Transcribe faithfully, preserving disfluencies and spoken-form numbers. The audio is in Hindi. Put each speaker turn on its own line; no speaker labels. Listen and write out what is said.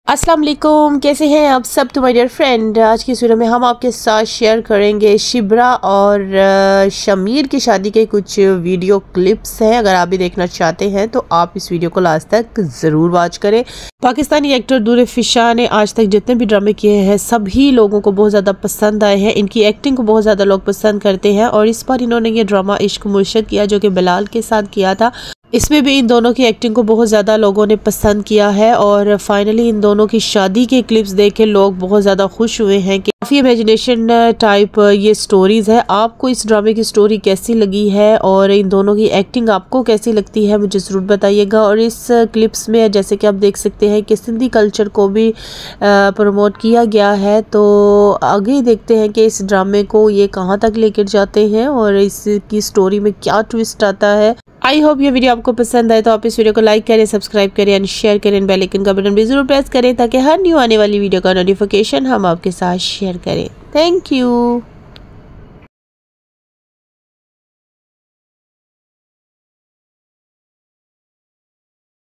अस्सलाम वालेकुम, कैसे हैं आप सब। तो माय डियर फ्रेंड, आज की इस वीडियो में हम आपके साथ शेयर करेंगे शिब्रा और शमीर की शादी के कुछ वीडियो क्लिप्स हैं। अगर आप भी देखना चाहते हैं तो आप इस वीडियो को लास्ट तक ज़रूर वॉच करें। पाकिस्तानी एक्टर दूर फिशा ने आज तक जितने भी ड्रामे किए हैं सभी लोगों को बहुत ज़्यादा पसंद आए हैं। इनकी एक्टिंग को बहुत ज़्यादा लोग पसंद करते हैं और इस बार इन्होंने ये ड्रामा इश्क मुर्शद किया जो कि बिलाल के साथ किया था। इसमें भी इन दोनों की एक्टिंग को बहुत ज़्यादा लोगों ने पसंद किया है और फाइनली इन दोनों की शादी के क्लिप्स देख के लोग बहुत ज़्यादा खुश हुए हैं कि काफ़ी इमेजिनेशन टाइप ये स्टोरीज़ है। आपको इस ड्रामे की स्टोरी कैसी लगी है और इन दोनों की एक्टिंग आपको कैसी लगती है मुझे ज़रूर बताइएगा। और इस क्लिप्स में जैसे कि आप देख सकते हैं कि सिंधी कल्चर को भी प्रमोट किया गया है। तो आगे देखते हैं कि इस ड्रामे को ये कहाँ तक लेकर जाते हैं और इसकी स्टोरी में क्या ट्विस्ट आता है। आई होप ये वीडियो आपको पसंद आए तो आप इस वीडियो को लाइक करें, सब्सक्राइब करें एंड शेयर करें, बेल आइकन का बटन भी जरूर प्रेस करें ताकि हर न्यू आने वाली वीडियो का नोटिफिकेशन हम आपके साथ शेयर करें। Thank you.